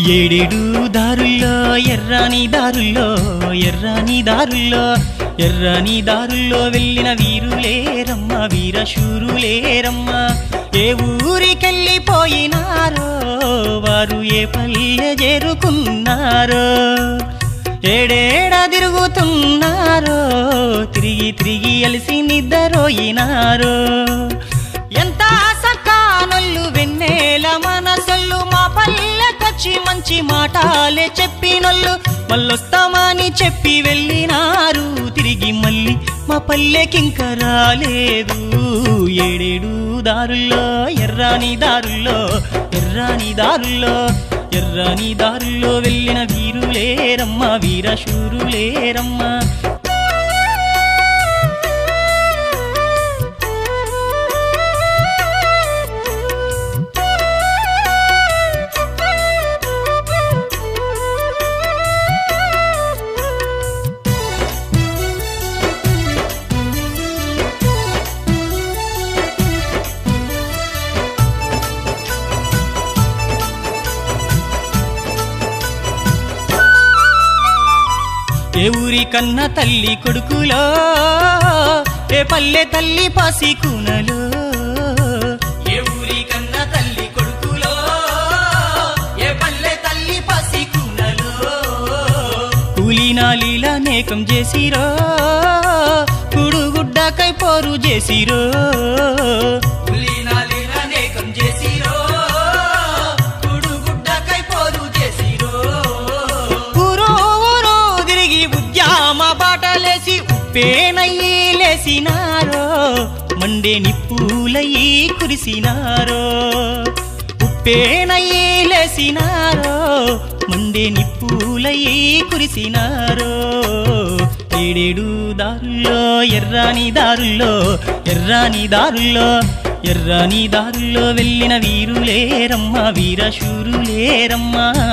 ఏడేడు దారుల్లో ఎర్రాని దారుల్లో ఎర్రాని దారుల్లో ఎర్రాని దారుల్లో వెళ్ళిన వీరులేరమ్మ వీరశూరులేరమ్మ ఏ ఊరికెళ్ళిపోయినారో వారు ఏ పల్లె చేరుకున్నారో ఏడేడ తిరుగుతున్నారో తిరిగి తిరిగి అలసి నిద్రపోయినారో ఎంత సకానొల్లు వెన్నెల మనసొల్లు మా పల్లెకొచ్చి మంచి మాటలే చెప్పినొల్లు మళ్ళొస్తామని చెప్పి వెళ్ళినారు తిరిగి మళ్ళీ మా పల్లెకింక రాలేదు ఏడేడు దారుల్లో ఎర్రాని దారుల్లో ఎర్రాని దారుల్లో ఎర్రాని దారుల్లో వెళ్ళిన వీరులేరమ్మ వీరశూరులేరమ్మ ఏ ఊరి కన్న తల్లి కొడుకులో ఏ పల్లె తల్లి పసికునలో ఏ ఊరి కన్న తల్లి కొడుకులో ఏ పల్లె తల్లి పసికునలో కూలినాలీలా నేకం చేసిరో కుడుగుడ్డకై పోరు చేసిరో కూలినాలీలా నేకం చేసిరో కుడుగుడ్డకై పోరు చేసిరో ఉద్యమ బాటలేసి ఉప్పేనయ్యి లేసినారో మండే నిప్పులయ్యి కురిసినారో ఉప్పేనయ్యి లేసినారో మండే నిప్పులయ్యి కురిసినారో ఏడేడు దారుల్లో ఎర్రాని దారుల్లో ఎర్రాని దారుల్లో ఎర్రాని దారుల్లో వెళ్ళిన వీరులేరమ్మ వీరశూరులేరమ్మ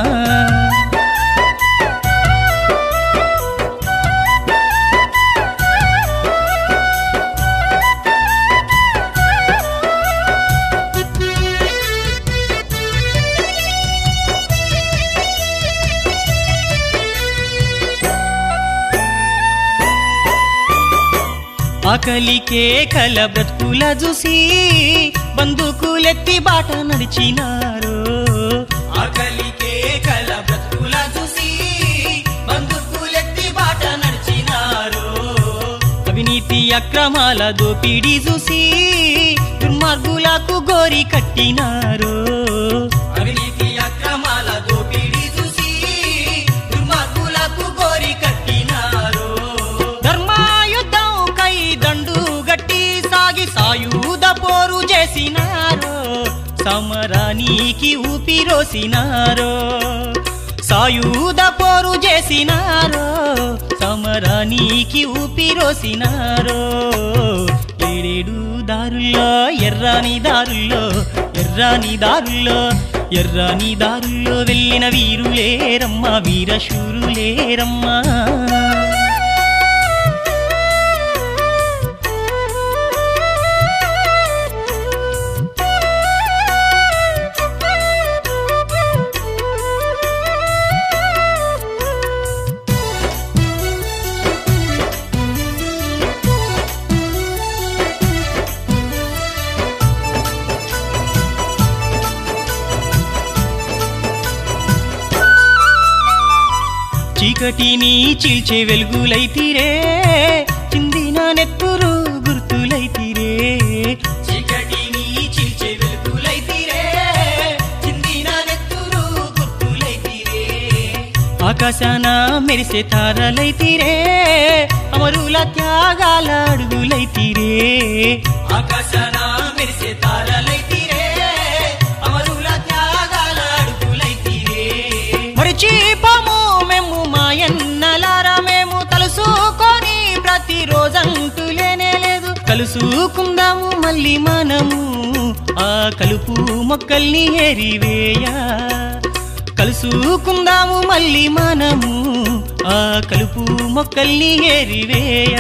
ఆకలికే కల బ్రతుకుల చూసి బందుకులెత్తి బాట నడిచినారు ఆకలికే కల బ్రతుకుల చూసి బందుకులెత్తి బాట నడిచినారు అవినీతి అక్రమాల దోపిడీ చూసి దుర్మార్గులకు గోరి కట్టినారు అవినీతి అక్రమాల దోపిడీ చూసి దుర్మార్గులకు గోరి కట్టినారు దండు గట్టి సాగి సాయుధ పోరు చేసినారో సమరానికి ఊపిరోసినారో సాయుధ పోరు చేసినారో సమరానికి ఊపిరోసినారో ఏడేడు దారుల్లో ఎర్రాని దారుల్లో ఎర్రాని దారుల్లో ఎర్రాని దారుల్లో వెళ్ళిన వీరులేరమ్మ వీరశూరులేరమ్మ చీకటిని చీల్చే వెలుగులైతిరే చిందిన నెత్తురు గుర్తులైతిరే చీకటిని చీల్చే వెలుగులైతిరే చిందిన నెత్తురు గుర్తులైతిరే ఆకాశాన మెరిసే తారలైతిరే అమరుల త్యాగాల అడుగులైతిరే ఆకాశాన మెరిసే తారలైతిరే అమరుల త్యాగాల అడుగులైతిరే మరిచిపోము మేము మాయన్నలారా మేము తలుసుకొని ప్రతిరోజంటూ లేనే లేదు కలుసుకుందాము మళ్ళీ మనము ఆ కలుపు మొక్కల్ని ఏరివేయ కలుసుకుందాము మళ్ళీ మనము ఆ కలుపు మొక్కల్ని ఏరివేయ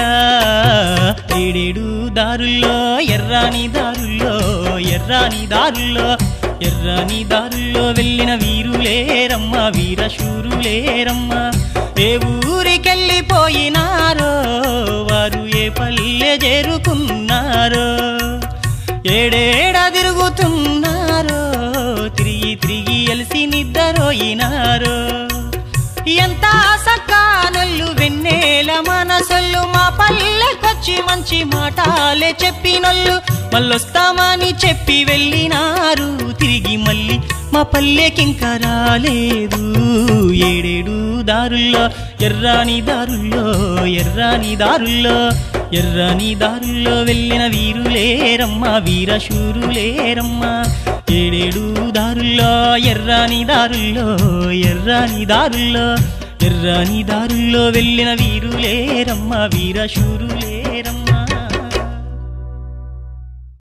ఏడేడు దారుల్లో ఎర్రాని దారుల్లో ఎర్రాని దారుల్లో ఎర్రని దారుల్లో వెళ్ళిన వీరులేరమ్మా వీరశూరులేరమ్మా ఏ ఊరికెళ్ళిపోయినారో వారు ఏ పల్లె చేరుకున్నారో ఏడేడ తిరుగుతున్నారో తిరిగి తిరిగి ఎలిసి నిద్రపోయినారో ఎంత సక్కానొల్లు వెన్నెల మనసొల్లు మా పల్లెకొచ్చి మంచి మాటలే చెప్పినొల్లు మళ్ళొస్తామని చెప్పి వెళ్ళినారు తిరిగి మళ్ళీ మా పల్లెకింకా రాలేదు ఏడేడు దారుల్లో ఎర్రాని దారుల్లో ఎర్రాని దారుల్లో ఎర్రాని దారుల్లో వెళ్ళిన వీరులేరమ్మా వీరశూరులేరమ్మా ఏడేడు దారుల్లో ఎర్రాని దారుల్లో ఎర్రాని దారుల్లో ఎర్రాని దారుల్లో వెళ్ళిన వీరులేరమ్మా వీరశూరులే